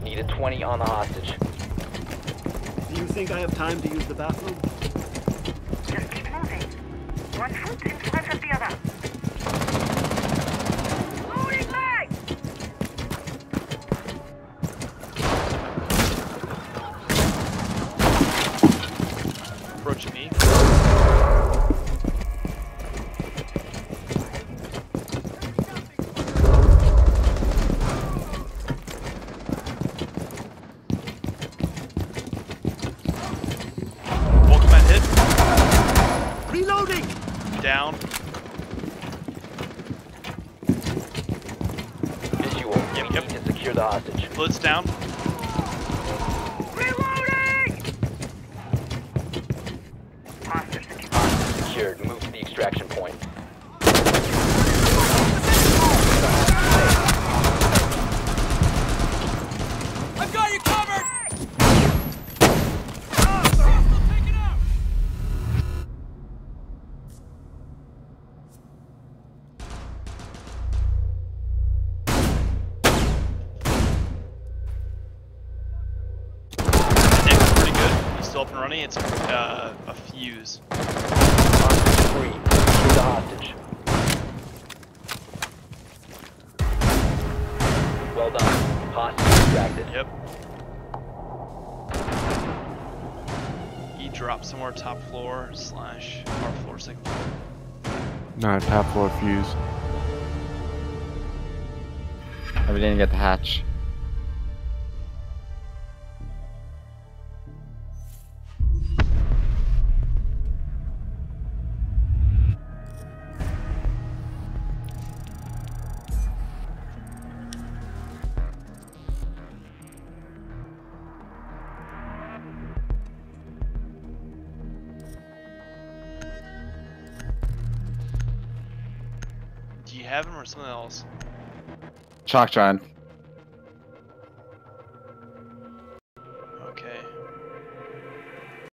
Needed 20 on the hostage. Do you think I have time to use the bathroom? Just keep moving. One foot in front of the other. Loading leg! Approaching me. Walkman hit. Reloading! Down. Visual. Yep. We need to secure the hostage. Bullets down. Reloading! Hostage secured. Hostage secured. Move to the extraction point. I've got you covered! Nick's pretty good. He's still up and running. It's a fuse. Hostage free. Secure the hostage. Well done. Hostage extracted. Yep. He dropped somewhere top floor / our floor, second floor. No, top floor fuse. We didn't get the hatch. Do you have him or something else? Chalk John.